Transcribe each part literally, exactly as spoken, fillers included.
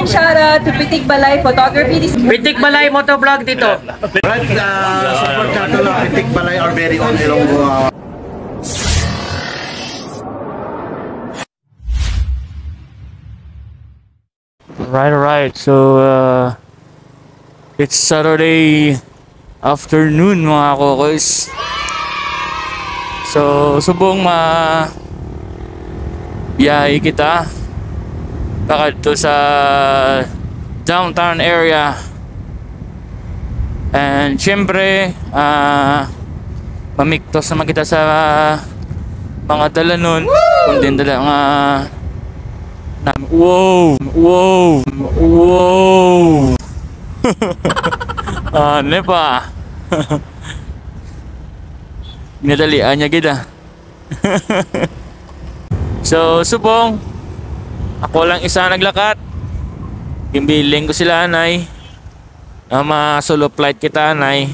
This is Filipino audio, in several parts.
and shout out to Pitik Balay Photography. Pitik Balay Motovlog dito. Right, uh, support channel of Pitik Balay, our very own Ilonggo. Right, right. So, uh, it's Saturday afternoon mga kokoys. So, subong ma biyahe kita bakit to sa downtown area. And syempre, uh, mamiktos naman kita sa mga dala nun. Kung din dala mga namin. Wow! Wow! Wow! Ano pa? Nadalian niya kita. So, subong ako lang isa naglakat. Imbiling ko sila anay. Uh, mga solo flight kita anay.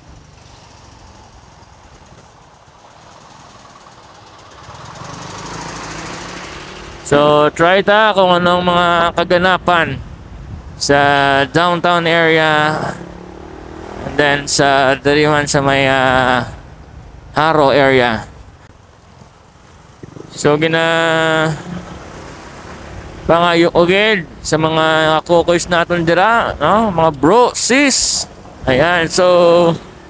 So, try ta kung anong mga kaganapan sa downtown area. And then sa dariman sa may uh, Haro area. So, gina pangayo oged sa mga kokoys natin dira, no? Mga bro, sis. Ayan, so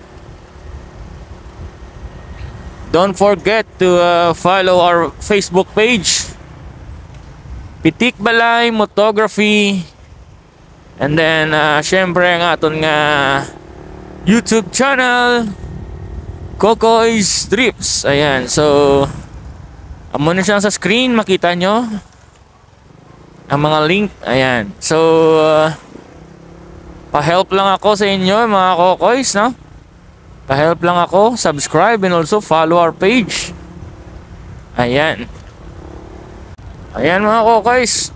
don't forget to uh, follow our Facebook page, Pitik Balay Photography. And then uh, syempre ang aton nga YouTube channel, Kokoys Trips. Ayan, so amo na siya sa screen, makita nyo ang mga link. Ayan, so uh, pa-help lang ako sa inyo mga kokoys, no? Pa-help lang ako, subscribe and also follow our page. Ayan. Ayan mga kokoys,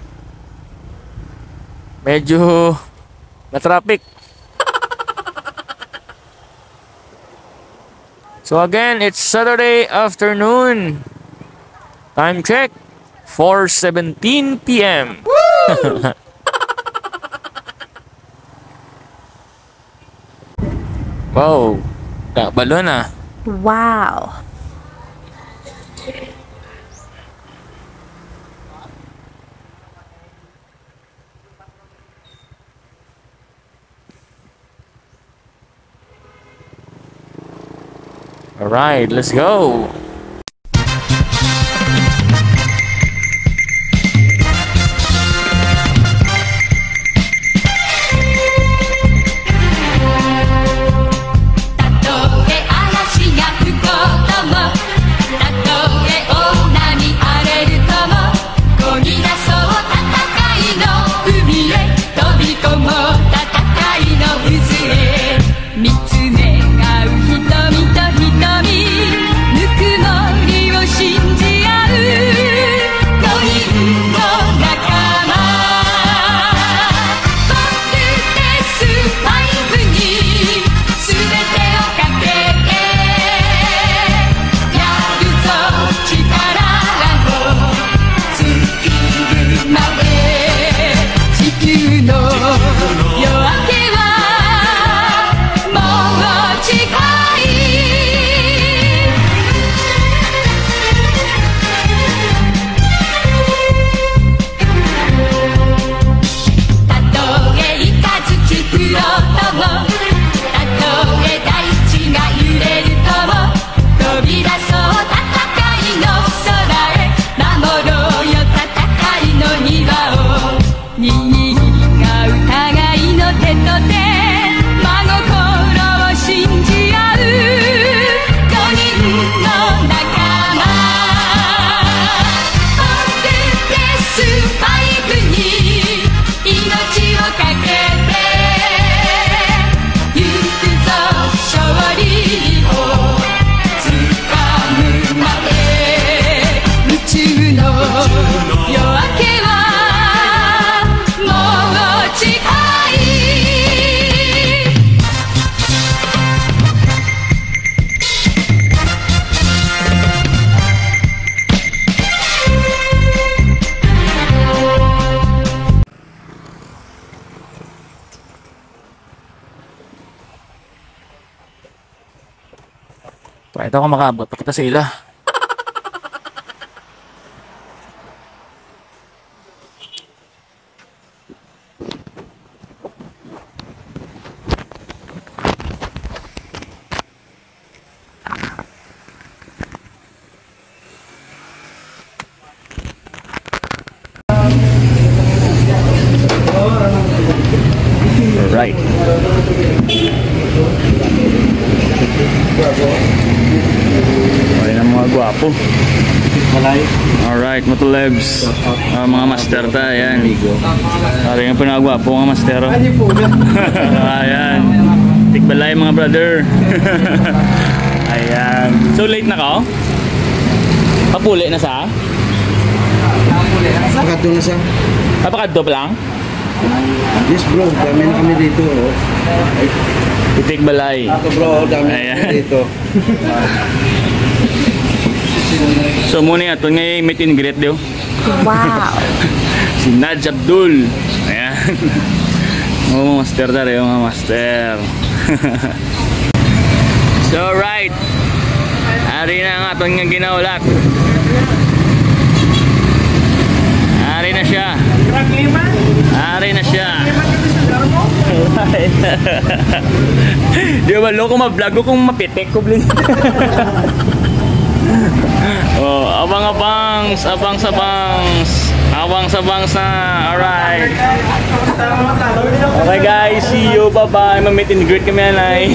medyo na-traffic. So again, it's Saturday afternoon. Time check, four seventeen p m Wow, balo na. Wow. All right, let's go. No Kahit ako makaabot, pakita sa ila. Right. Wala na mga gwapo. Alright, matulebs. Uh, mga master ta, ayan. Pare nga pinagwapo mga master. Ayan. Tikbalay mga brother. Ayan. So late na ka? Papuli na sa? Pakadto na siya. Kapakadto pa lang? Yes bro, dami na kami dito. Oh. Itikbalay. Ito bro, dami na Ayan. kami dito. So muna nga ito ngayon meet and greet daw. Wow. Si Naj Abdul. Ayan. Oo, mga master tayo, mga master. So right. Ari na nga itong nga ginaulat. Ari na siya. Ari na siya. Di ba lo kung ma-vlog ko kung mapitik ko bling. Oh, abang-abangs, abang-sabangs, abang-sabangs na. Alright. Okay guys, see you. Bye-bye. Ma-meet and greet kami anay.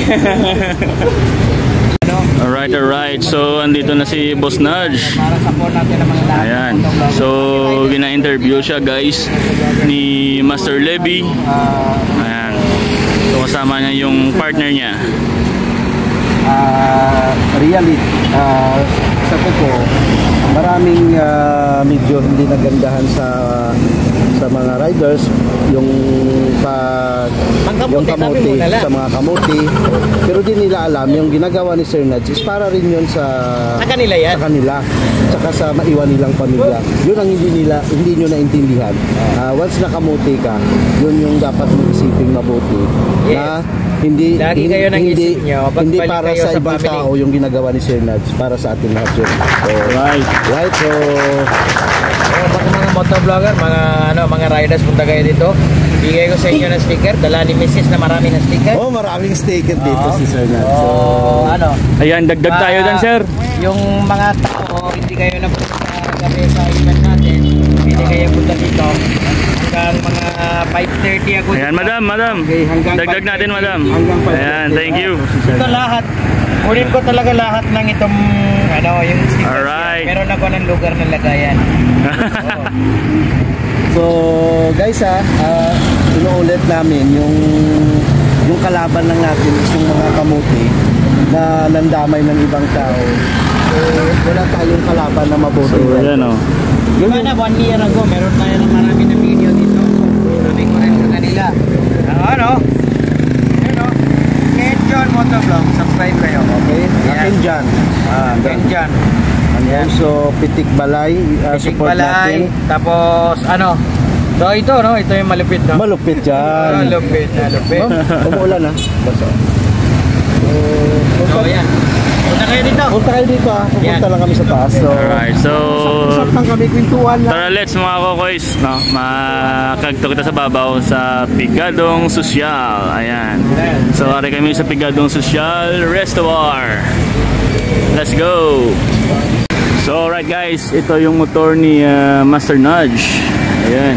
Alright, alright. So, andito na si Boss Nudge. Ayan. So, gina-interview siya guys ni Master Levy. Ayan. So, kasama niya yung partner niya. Uh, really, uh, sa totoo, maraming uh, medyo hindi nagandahan sa sa mga riders yung pag yung kamote sa mga kamote, pero di nila alam yung ginagawa ni Sir Nudge is para rin yun sa, sa kanila yan, sa kanila tsaka sa maiwan nilang pamilya. Yun ang hindi nila hindi nyo naintindihan. Uh, once na kamote ka, yun yung dapat mong isipin mabuti. Yes. Na hindi lagi hindi, kayo nang hindi, isip nyo, hindi para kayo sa, sa ibang family. tao yung ginagawa ni Sir Nudge, para sa atin lahat yun. So, Right. right, so Oh, pati mga motovlogger, mga ano, mga riders, punta kayo dito. Bigay ko sa inyo ng sticker. Dala ni Missus na marami ng sticker. oh, maraming sticker dito Oo. si Sir Nudge. So, So, ano, Ayan, dagdag tayo ah, dan sir. yung mga tao, hindi kayo napunta sa gabi sa event natin. Hindi kayo punta dito. Hanggang mga five thirty ako. Ayan, madam, madam. Okay, hanggang Dagdag five natin, thirty. madam. Hanggang five thirty. Ayan, thank you. Ito lahat. Kunin ko talaga lahat ng itong, ano, yung stickers. Alright. Yan. Meron ako ng lugar na lagayan. Oo. So, guys ha, uh, inuulit namin yung yung kalaban lang natin is yung mga kamote na nandamay ng ibang tao. So, wala tayong kalaban na mabuti. So, ayan o. Di ba na one year ago, meron tayo ng marami na video dito. Sabi ko rin sa kanila. Ano, ano? Yun o. Ken John Motovlog. Subscribe kayo. Okay? Ayan. Akin dyan. Ah, Ken John. and also, Pitik Balay. Uh, Pitik support Balay. natin. Tapos, ano? So, ito, no? Ito yung malupit, no? Malupit dyan. Malupit, malupit. Oh, umuulan ha. Basta. So, yan. Punta kayo dito. Punta kayo dito ha. Pupunta Yan. lang kami sa taas. So, Alright, so usap lang kami, kwentuhan lang. tara let's mga kokoys, no? Makagto kita sa babaw sa Pigadong Sosyal. Ayan. So ari kami sa Pigadong Sosyal Restobar. Let's go. So alright guys, ito yung motor ni uh, Master Nudge. Ayan.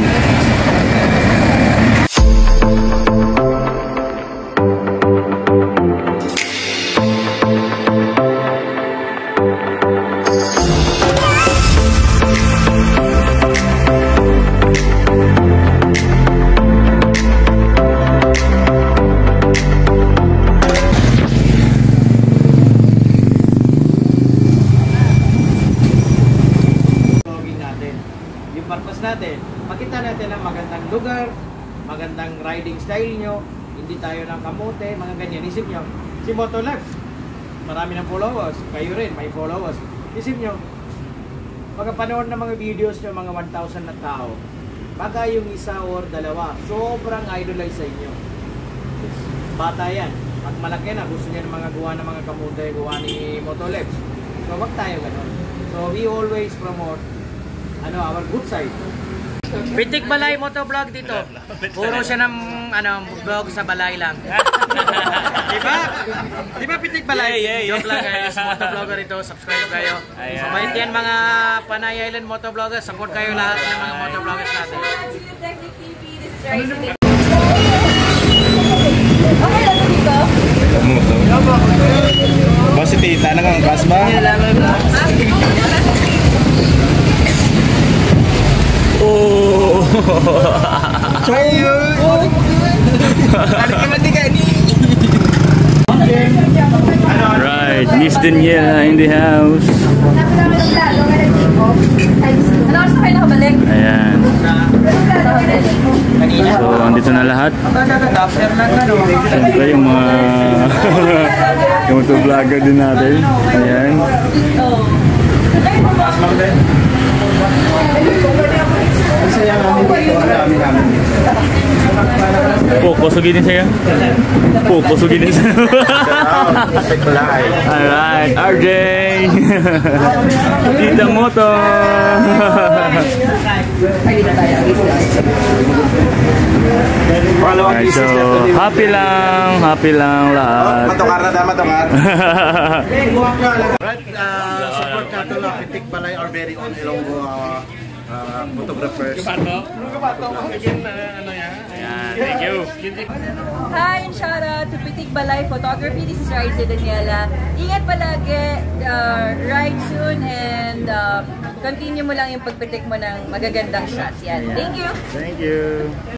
Purpose natin, makita natin ang magandang lugar, magandang riding style nyo, hindi tayo ng kamote, mga ganyan. Isip nyo, si Motolife, marami ng followers, kayo rin, may followers. Isip nyo, pagkapanood ng mga videos nyo, mga one thousand na tao, baka yung isa or dalawa, sobrang idolize sa inyo. Bata yan. Pag malaki na, gusto niya ng mga gawa ng mga kamote, gawa ni Motolabs. So wag tayo ganun. So we always promote ano our good side. Pitik Balay Motovlog dito. Puro siya ng ano vlog sa balay lang. Di ba? Di ba Pitik Balay? Yeah, yeah, yeah. Joke lang guys, motovlogger ito, subscribe kayo. Ayan. So bait yan mga Panay Island motovloggers, support kayo lahat ng mga motovloggers natin. Okay lang dito. Boss, tita na ang class ba? Oh! Right, Miss Daniela in the house. Ano oras na kayo nakabalik? Ayan. So, andito na lahat. Siyempre yung mga yung mga vlogger din natin. Ayan. Po, kusugin din siya. Po, kusugin din siya. Alright, R J. Tita Moto. Alright, so happy lang, happy lang lahat. Matokar na daw, matokar. Right, uh, support natin na Pitik Balay, our very own Ilonggo uh, uh, photographers. Ayan, thank you. Hi and shout out to Pitik Balay Photography. This is Raisa Daniela. Ingat palagi, uh, ride soon and uh, continue mo lang yung pagpitik mo ng magagandang shots. Yan. Thank you. Thank you.